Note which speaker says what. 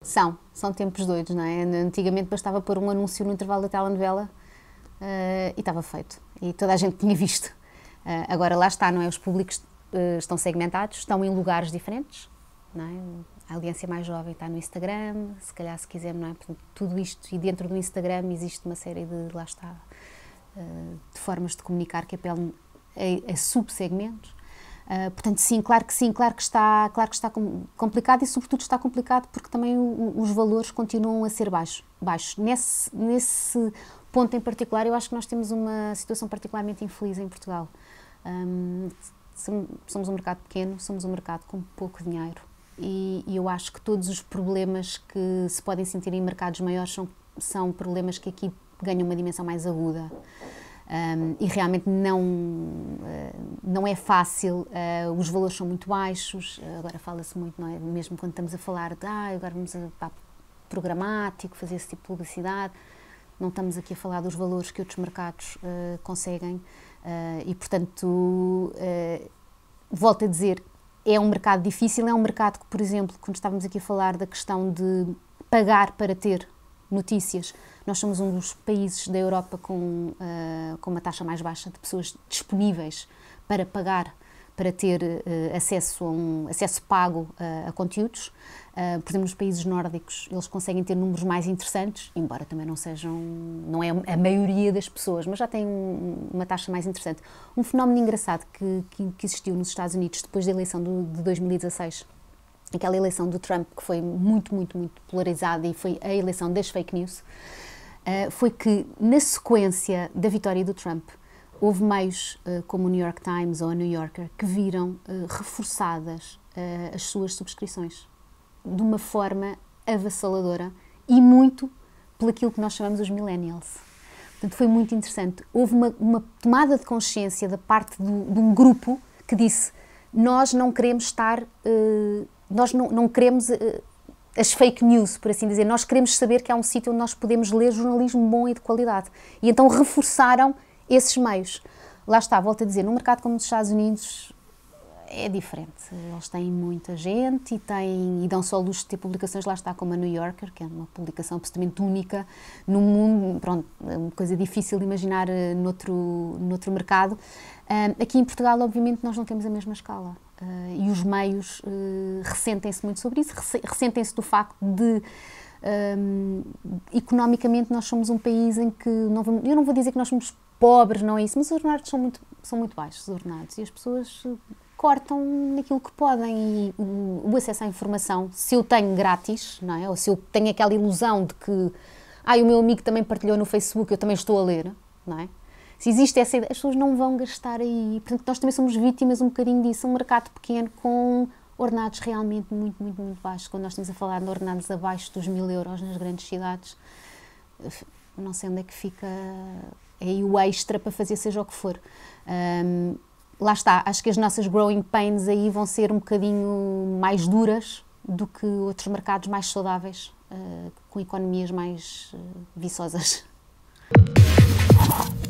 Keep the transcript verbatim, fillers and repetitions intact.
Speaker 1: São, são tempos doidos, não é? Antigamente bastava pôr um anúncio no intervalo da telenovela uh, e estava feito. E toda a gente tinha visto. Uh, agora lá está, não é? Os públicos uh, estão segmentados, estão em lugares diferentes, não é? A audiência mais jovem está no Instagram, se calhar se quiser, não é? Portanto, tudo isto, e dentro do Instagram existe uma série de, lá está, uh, de formas de comunicar que apelam a, a subsegmentos. Uh, portanto, sim, claro que sim, claro que está, claro que está complicado e, sobretudo, está complicado porque também o, os valores continuam a ser baixos. baixos. Nesse, nesse ponto em particular, eu acho que nós temos uma situação particularmente infeliz em Portugal. Um, somos um mercado pequeno, somos um mercado com pouco dinheiro e, e eu acho que todos os problemas que se podem sentir em mercados maiores são, são problemas que aqui ganham uma dimensão mais aguda. Um, e realmente não, uh, não é fácil, uh, os valores são muito baixos, uh, agora fala-se muito, não é? Mesmo quando estamos a falar de ah, agora vamos a, pá, programático, fazer esse tipo de publicidade, não estamos aqui a falar dos valores que outros mercados uh, conseguem uh, e, portanto, uh, volto a dizer, é um mercado difícil, é um mercado que, por exemplo, quando estávamos aqui a falar da questão de pagar para ter notícias, nós somos um dos países da Europa com, uh, com uma taxa mais baixa de pessoas disponíveis para pagar, para ter uh, acesso, a um, acesso pago uh, a conteúdos. Uh, por exemplo, nos países nórdicos eles conseguem ter números mais interessantes, embora também não sejam, não é a maioria das pessoas, mas já têm um, uma taxa mais interessante. Um fenómeno engraçado que, que, que existiu nos Estados Unidos depois da eleição do, de dois mil e dezasseis, aquela eleição do Trump que foi muito, muito, muito polarizada e foi a eleição das fake news, uh, foi que na sequência da vitória do Trump houve meios uh, como o New York Times ou a New Yorker que viram uh, reforçadas uh, as suas subscrições de uma forma avassaladora e muito pelaquilo que nós chamamos os millennials. Portanto, foi muito interessante. Houve uma, uma tomada de consciência da parte do, de um grupo que disse: nós não queremos estar... Uh, Nós não, não queremos uh, as fake news, por assim dizer. Nós queremos saber que há um sítio onde nós podemos ler jornalismo bom e de qualidade. E então reforçaram esses meios. Lá está, volto a dizer, num mercado como os Estados Unidos é diferente. Eles têm muita gente e, têm, e dão só luz de ter publicações, lá está, como a New Yorker, que é uma publicação absolutamente única no mundo. Pronto, é uma coisa difícil de imaginar uh, noutro, noutro mercado. Uh, aqui em Portugal, obviamente, nós não temos a mesma escala. Uh, e os meios uh, ressentem-se muito sobre isso, ressentem-se do facto de, um, economicamente, nós somos um país em que, não vamos, eu não vou dizer que nós somos pobres, não é isso, mas os ordenados são muito, são muito baixos, os ordenados, e as pessoas uh, cortam naquilo que podem, e o, o acesso à informação, se eu tenho grátis, não é? Ou se eu tenho aquela ilusão de que, ah, o meu amigo também partilhou no Facebook, eu também estou a ler, não é? Se existe essa ideia, as pessoas não vão gastar aí. Portanto, nós também somos vítimas um bocadinho disso. Um mercado pequeno com ordenados realmente muito, muito, muito baixos. Quando nós estamos a falar de ordenados abaixo dos mil euros nas grandes cidades, não sei onde é que fica aí o extra para fazer seja o que for. Um, lá está, acho que as nossas growing pains aí vão ser um bocadinho mais duras do que outros mercados mais saudáveis, uh, com economias mais uh, viçosas.